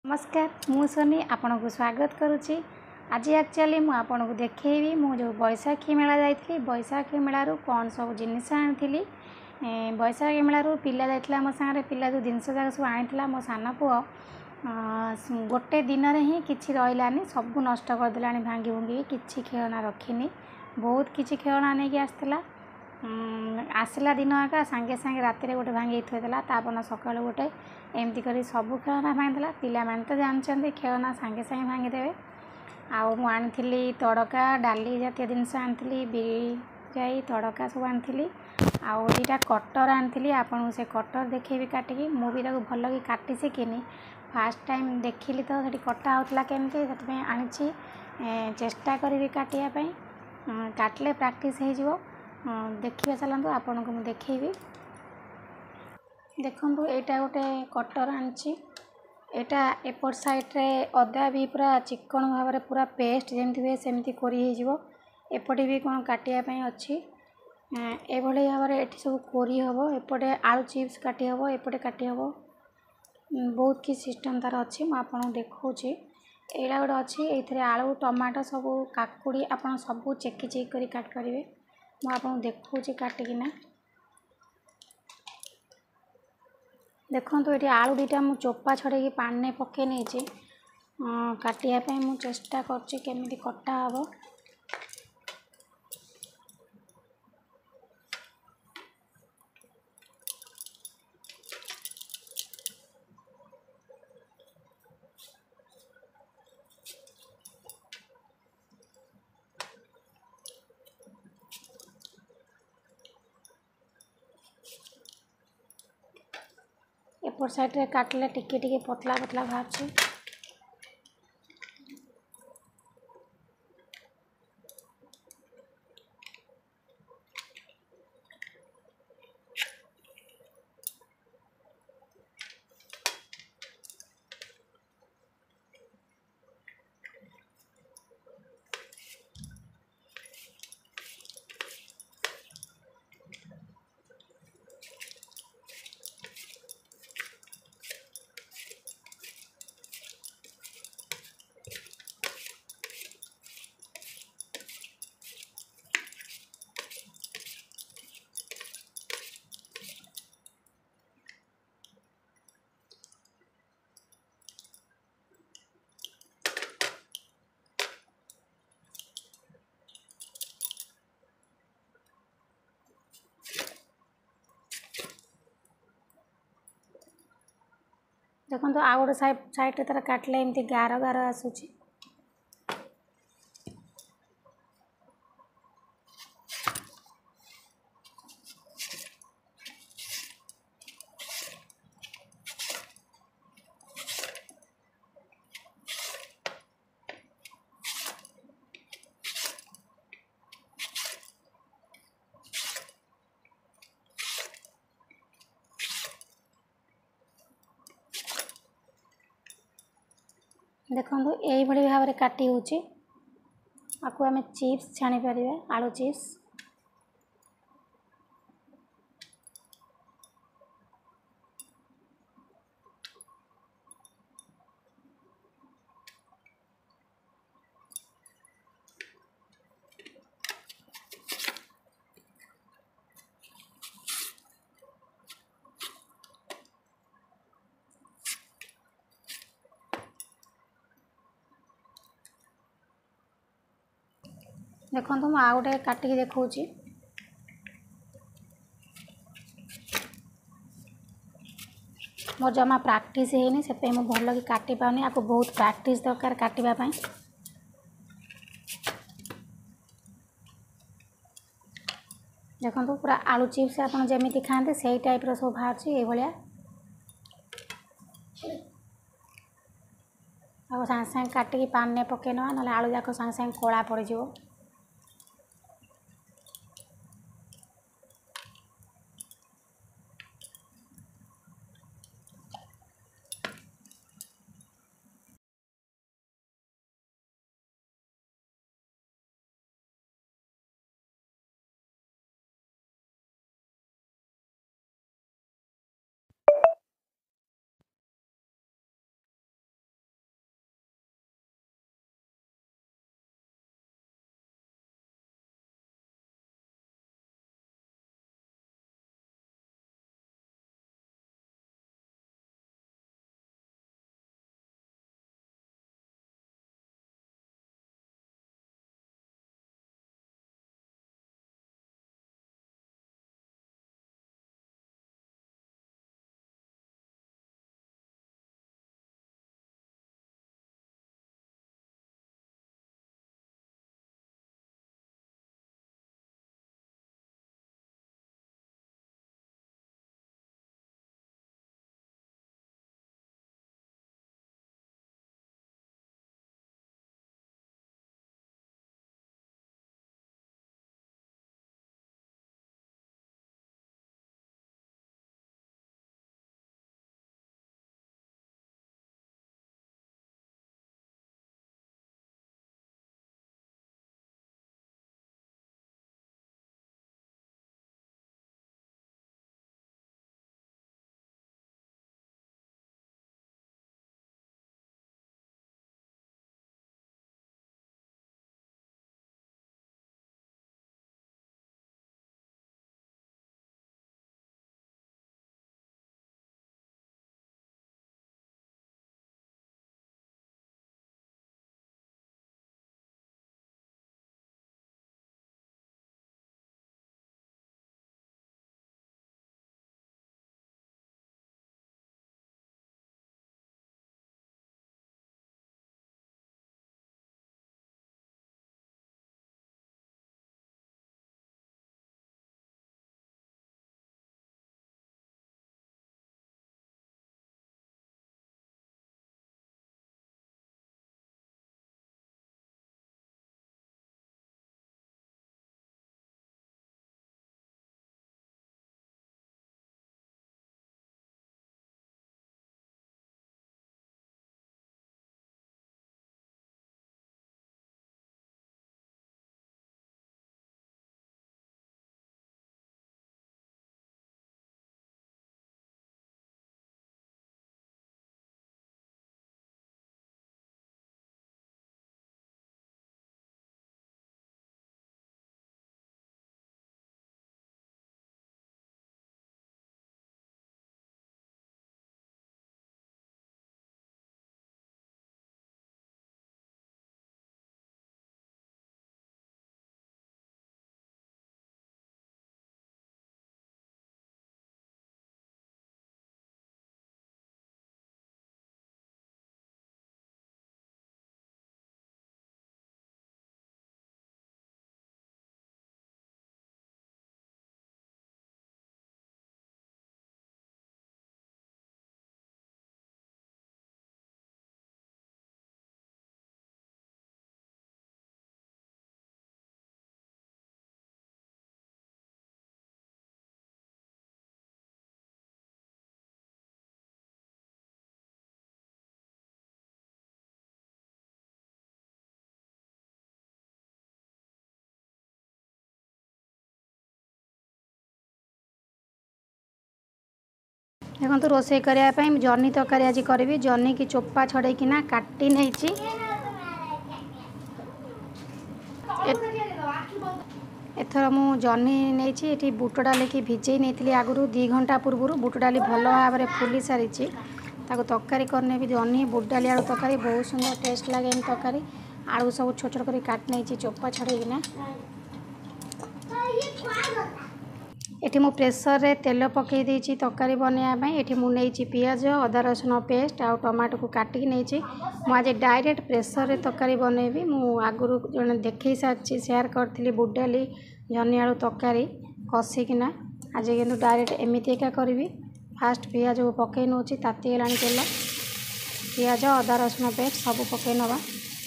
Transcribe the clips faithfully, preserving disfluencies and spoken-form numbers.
नमस्कार मु सोनी आपन को स्वागत करुच्ची। आज एक्चुअली मु आपन को देखी मु जो बैशाखी मेला जाइली बैशाखी मेलू कौन सब जिनस आनी बैशाखी मेलू पिला जाइला मो सागर पिला जो जिनस जाक सब आनी मो सान पु गोटे दिन ही किसी रही सब नष्ट करदेला भांगी भुंगी किसी खेलना रखिनी बहुत किसी खेलना नहीं आसला आसला दिन एका सांगे सांगे रात गोटे भांगी थोदेला तापन सका गोटे एमती कर सब खेलना भांगीदेला पिला माने तो जानते खेलना सांगे सांगे भांगीदेवे। आउ मु आनी तड़का डाली जातीय जिनस आनी बिरी जाई तड़का सब आनी आउ दुटा कटर आनी आपन से कटर देखेबी काटिकी मु भी ताको भल कि काटी शिखिनी फास्ट टाइम देखिली तो सेठी कटा होतला केमती से आनी चेष्टा करी काटियापाई काटले प्रैक्टिस हो देखिए चलतु आपन को मुझे देखेबी। देखु यहाँ गोटे कटर आनी यहाँ एपट साइड्रे अदा भी पूरा चिकन भाव में पूरा पेस्ट जमी हुए सेमती एपटे भी कौन काटापी अच्छी ये भाव में ये सब कोरी हम एपटे आलू चिप्स काटी हम एपटे काटी हम बहुत कि सिस्टम तार अच्छी मुझे देखी यहाँ गोटे अच्छी ये आलू टमाटो सब काकुड़ी आप सब चेकी चेक कर काट पारे मुझे देखी काटिकिना देखो तो ये आलू दीटा मु चोपा छड़े पानी पके नहीं काटियापाई मु चेष्टा करची केमिति कटा हम। एपट साइड रे काटले टिके टिके पतला पतला बाहर देखो तो आउ गोटे साइड साइड तार काटले एमती गार गार आसूची देखो यही भाव में काटी होची आपको आम चिप्स छाणी पारे आलू चिप्स देखो तो मुझे आउ गोटे काटिकी देखौची मोर जमा प्रैक्टिस है से भल कि काटी पानी आपको बहुत प्रैक्टिस दरकार काटापी देखो तो पूरा आलू चिप्स आप जमी खाते से टाइप सब बाहर ये भाया आप सांगे सांगे काटिकी पानी पकई ना ना आलू जाक सांगे सांगे कला पड़। देखो रोषे करने जह्नी तरकारी आज करी जह्नी की चोपा छड़ेकिना काटी नहीं एथर मु जह्नी नहीं बुट डाली की भिजे नहीं आगु दी घंटा पूर्व बुट डाली भल भाव में फुली सारी तरकारी करने भी जह्नी बुट डाली आलू तरकारी बहुत सुंदर टेस्ट लगे तरकारी आलू सब छोट छोट कर काट नहीं चोपा छड़ेकिना एठी मु प्रेसर रे तेल पकई देछि तरकारी बनाया एठी मु नेछि पियाज अदा रसुण पेस्ट आ टमाटो को काटिक नेछि मु आज डायरेक्ट प्रेसर रे तरकारी बनैबी मु आगुरु जने देखै सारछि शेयर करथिली बुट डाली जह्नी आलू तरकारी कषिकिना आज किंतु डायरेक्ट एमिति एका करबी फास्ट पियाज को पकई नोछि ताती गलानी तेल पियाज अदा रसुण पेस्ट सब पकई नवा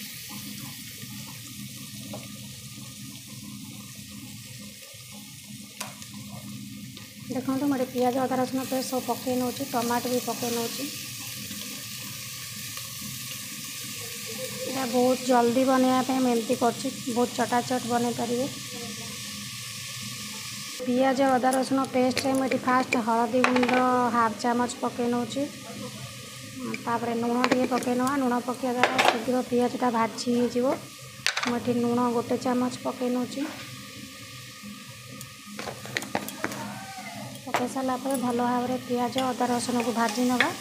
देखो मोटे पियाज अदा रसुण पेस्ट सब पकई नौ टमाटो भी पकई नौ बहुत जल्दी बनवाई एमती कर बहुत चटाचट बन पारे पियाज अदा रसुण पेस्ट मुझे फास्ट हलदी गुंड हाफ चामच पकई नौ लुण टे पकई नवा लुण पकड़ा द्वारा शीघ्र पियाजटा भाजी हो मुझे लुण गोटे चामच पकई नौ पकई सारा भल भाव में पियाज अदा रसुण को भाजी नवा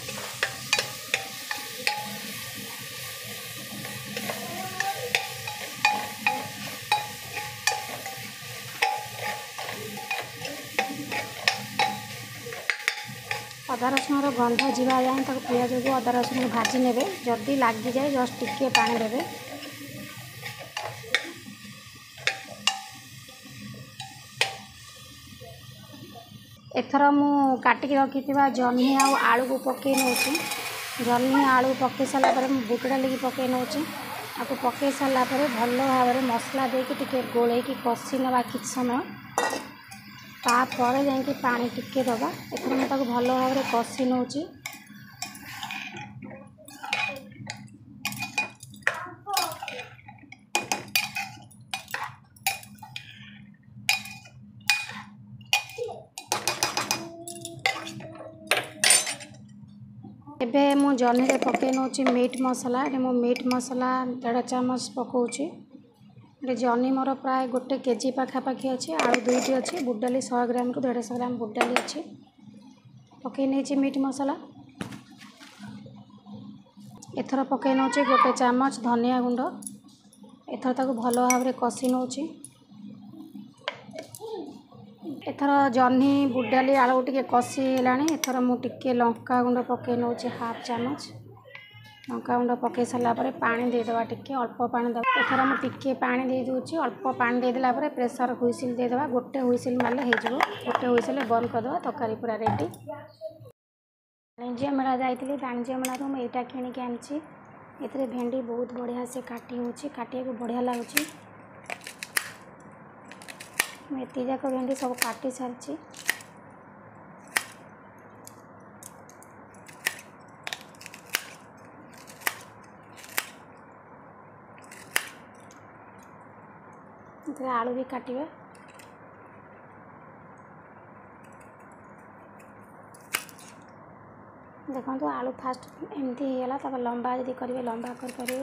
अदा रसुण गंध जावा जाए तक पियाज को अदा रसुण को भाजी ने जदि लगी जाए जस्ट टिके पानी देवे एथर मु काटिक रखी जह्नी आलू को पकई नौ जह्नी आलू पकई सारापर बुट डाली पकई नौ आपको पकई सारापर भल भाव में मसला देके गोल कषि नवा कि समय तापर जाकि पानी टिके दबा एथर मुझे भल भाव में कषि नौ एबे मु जह्नी रे पकई नौ मीट मसला ये मो मीट मसला डेढ़ चामच पकाउछि जह्नी मोर प्राय गोटे केजी पाखापाखि अच्छी आलू दुईटी अच्छी बुट डाली सौ ग्राम रु डेढ़ ग्राम बुट डाली अच्छी पकई नहीं मीट मसला एथर पकई नौ गोटे चामच धनिया गुंड एथर ताको भल भाव में कषि नौ एथर जह्नी बुट डाली आलू टिके कषि लाणी एथर मु टिके लंका गुंड पकई नौ हाफ चामच लंका गुंड पकई सारापर पानी देदेवा टिके अल्प पानी देवा एथर मु टिके पानी दे दूची अल्प पानी देदेला पर प्रेसर हुइसिल देदेवा गोटे हुइसिल मारले हो गोटे हुइसिल बंद करदेवा तरकारी पूरा रेडी वाणिज्य मेला जाइए वाणिज्य मेला मुझे यहाँ किणिक आनी ए भेंडी बहुत बढ़िया से काटी हो काटिया को बढ़िया लगुच मुझे जाक भेंडी सब काटी सारी आलू भी काटिबा देखो आलू फास्ट एमती है लंबा यदि करेंगे लंबा कर पारे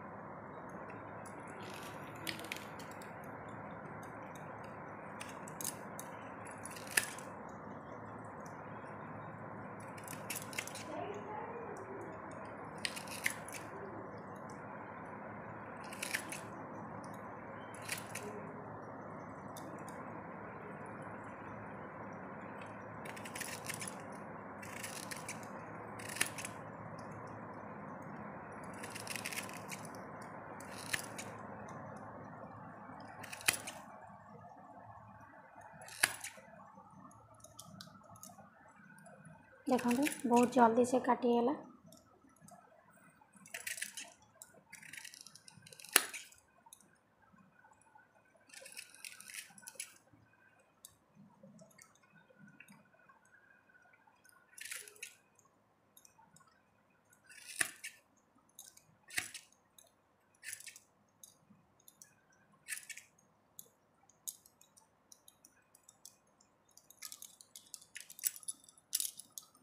देखो बहुत जल्दी से काटिगला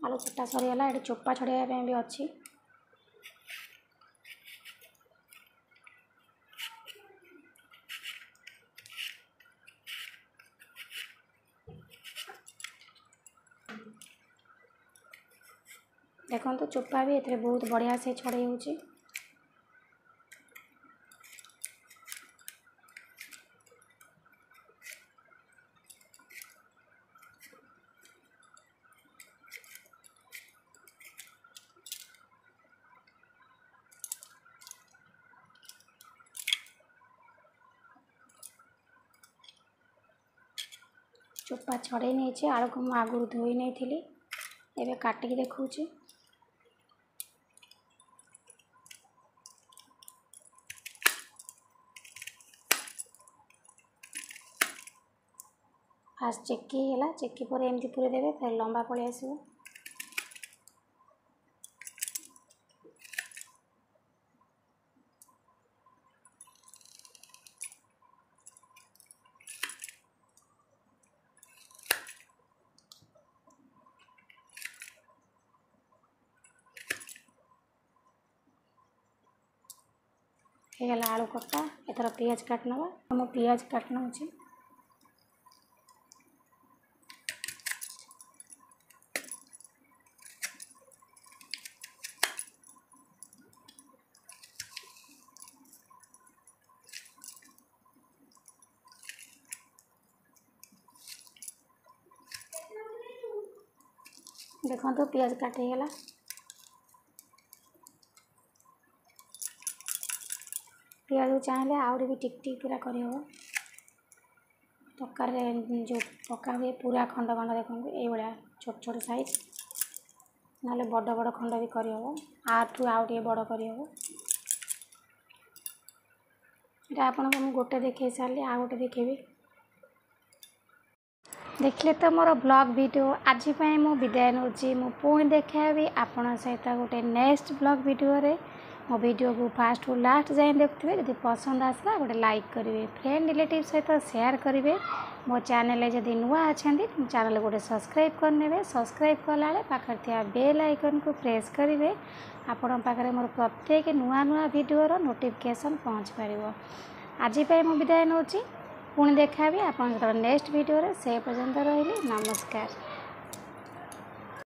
आलू चटा सरीगला। ये चोपा छड़ाइया भी अच्छी। देखो तो चोपा भी एथे बहुत बढ़िया से छड़ाई होची। चोपा छड़े नहीं आलू को मुझे आगुरी धोई नहीं थी। एबे काटिकी देखौची। फास्ट चेकी है चेकी पर एमती पूरे देवे फिर लंबा पड़े आसो। ହେଇଗଲା आलू कटा। एथर पियाज काट नवा। हम पियाज काट नउची। देखो तो पियाज काट ହେଇଗଲା। पियाज को चाहिए आउरी भी टिक टिक पूरा कर तकार जो पका हुए पूरा खंड खंड देखो ये भाया छोट छोट साइज ना बड़ बड़ खंड भी कर आठू आउ टे बड़ कर आपको मुझे गोटे देखे सारे आ गोटे देखेबी। देखिले तो मोर ब्लॉग वीडियो आज मु विदाय नौची। मु पुणी देखाबी आपण सहित गोटे नेक्स्ट ब्लॉग वीडियो रे। मो वीडियो को फास्ट टू लास्ट जाए देखुए। जब पसंद आसला गोटे लाइक करेंगे, फ्रेंड रिलेटिव सहित शेयर करेंगे। मो चैनल जदि नुआ अच्छा चैनल गोटे सब्सक्राइब करने। सब्सक्राइब कला पाखे थी बेल आइकन को प्रेस करेंगे। आपण पाखे मोर प्रत्येक नुआ नुआ वीडियो नोटिफिकेशन पहुँच पार। आज मु विदाय नौची। पुणी देखाबी आप नेक्स्ट वीडियो रे। से पर्यंत रही नमस्कार।